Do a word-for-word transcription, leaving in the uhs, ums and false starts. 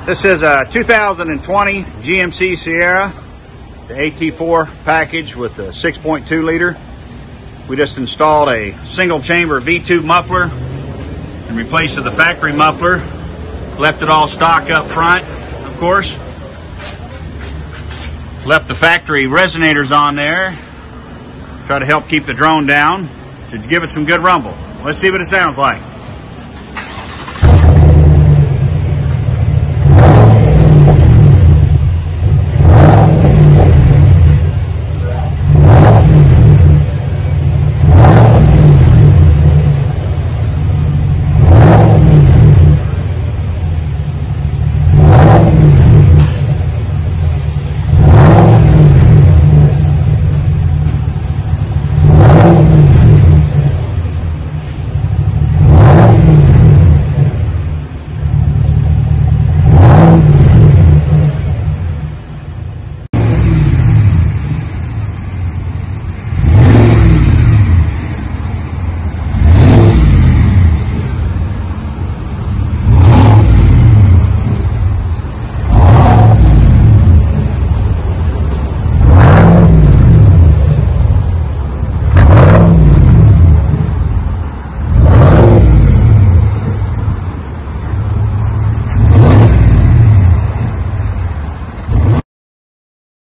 This is a two thousand twenty G M C Sierra, the A T four package with the six point two liter. We just installed a single chamber V two muffler in replace of the factory muffler. Left it all stock up front, of course. Left the factory resonators on there. Try to help keep the drone down to give it some good rumble. Let's see what it sounds like.